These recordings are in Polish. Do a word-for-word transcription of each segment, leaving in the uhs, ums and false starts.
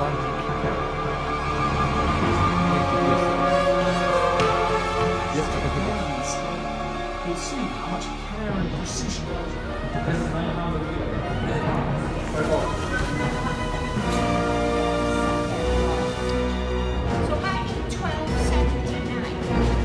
You'll see how much care and precision. So back in twelve seventy-nine.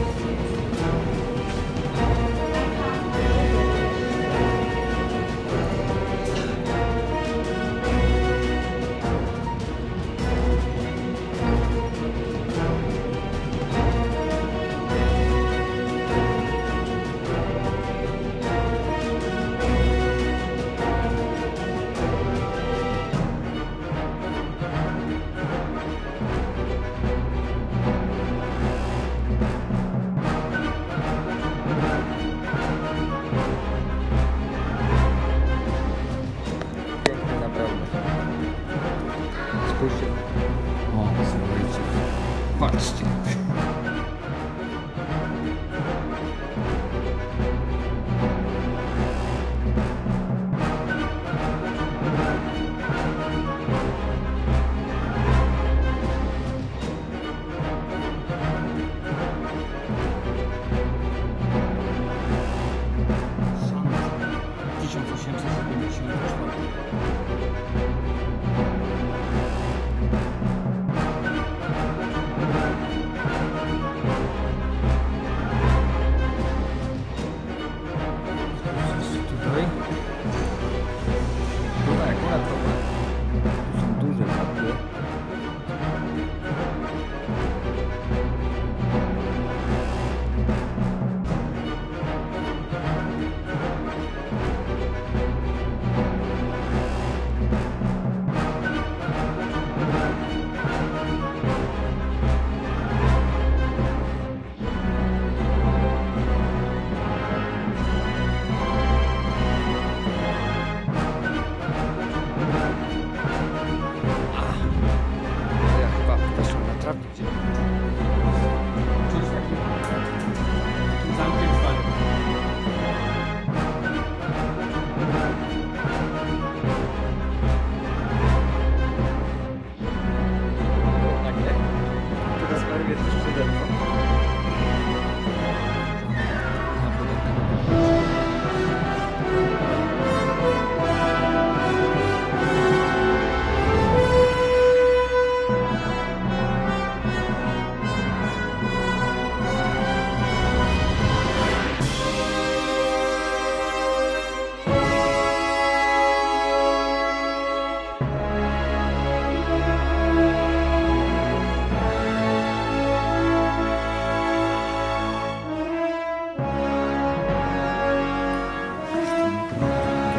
Spójrzcie. O, słuchajcie. Patrzcie. tysiąc osiemset siedemdziesiąt cztery. Tutaj. Tutaj akurat to tu są duże takie. Ja chyba weszłem na trawnicie. Czyli z takim, takim zamkiem stary. Tak, nie? Teraz prawie też przede mną.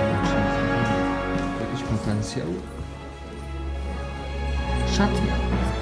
Jakiś potencjał. Szatnia.